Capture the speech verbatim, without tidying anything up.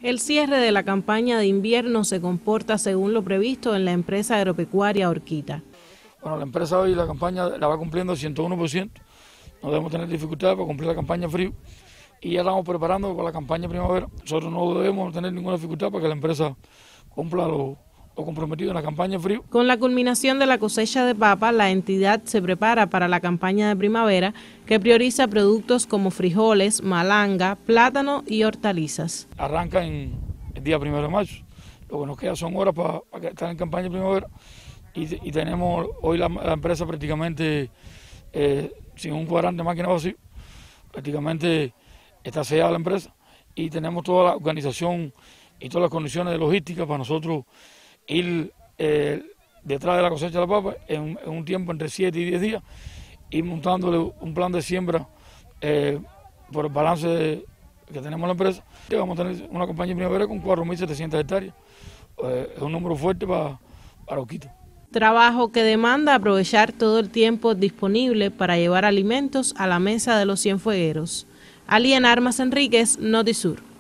El cierre de la campaña de invierno se comporta según lo previsto en la empresa agropecuaria Orquita. Bueno, la empresa hoy la campaña la va cumpliendo al ciento uno por ciento. No debemos tener dificultades para cumplir la campaña frío. Y ya estamos preparando para la campaña primavera. Nosotros no debemos tener ninguna dificultad para que la empresa cumpla lo, lo comprometido en la campaña frío. Con la culminación de la cosecha de papa, la entidad se prepara para la campaña de primavera, que prioriza productos como frijoles, malanga, plátano y hortalizas. Arranca en el día primero de marzo. Lo que nos queda son horas para, para estar en campaña de primavera. Y, y tenemos hoy la, la empresa prácticamente eh, sin un cuadrante de máquina vacío. Prácticamente está sellada la empresa y tenemos toda la organización y todas las condiciones de logística para nosotros ir eh, detrás de la cosecha de la papa en, en un tiempo entre siete y diez días y montándole un plan de siembra eh, por el balance de, que tenemos en la empresa. Vamos a tener una campaña primavera con cuatro mil setecientas hectáreas. Eh, es un número fuerte para, para Orquita. Trabajo que demanda aprovechar todo el tiempo disponible para llevar alimentos a la mesa de los cienfuegueros. Aliena Armas Enríquez, Notisur.